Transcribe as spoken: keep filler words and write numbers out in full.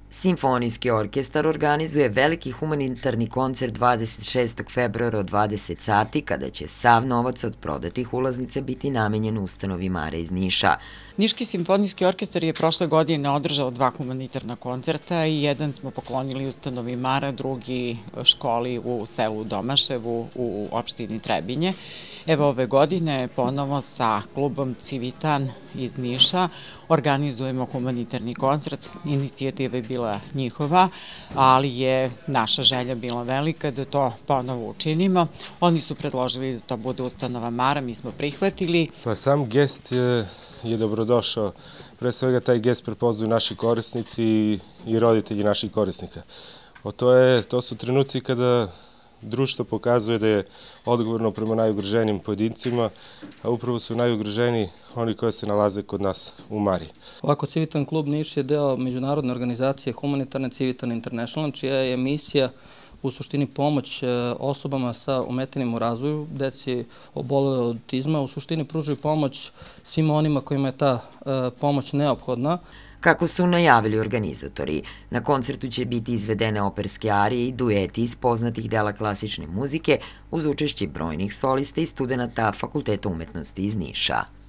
Simfonijski orkestar organizuje veliki humanitarni koncert dvadeset šestog februara od dvadeset sati, kada će sav novac od prodatih ulaznica biti namenjen ustanovi Mare iz Niša. Niški simfonijski orkestar je prošle godine održao dva humanitarna koncerta i jedan smo poklonili ustanovi Mara, drugi školi u selu Domaševu u opštini Trebinje. Evo ove godine ponovo sa klubom Civitan iz Niša organizujemo humanitarni koncert. Inicijativa je bila njihova, ali je naša želja bila velika da to ponovo učinimo. Oni su predložili da to bude ustanova Mara, mi smo prihvatili. Pa sam gest je je dobrodošao. Pre svega taj gest prepoznaju naši korisnici i roditelji naših korisnika. O to, je, to su trenuci kada društvo pokazuje da je odgovorno prema najugroženijim pojedincima, a upravo su najugroženiji oni koji se nalaze kod nas u Mari. Ovako, Civitan klub Niš je deo međunarodne organizacije humanitarne Civitan International, čija je misija u suštini pomoć osobama sa ometanjem u razvoju, deci obolele od autizma, u suštini pružaju pomoć svima onima kojima je ta pomoć neophodna. Kako su najavili organizatori, na koncertu će biti izvedene operske arije i dueti iz poznatih dela klasične muzike uz učešće brojnih solista i studenta Fakulteta umetnosti iz Niša.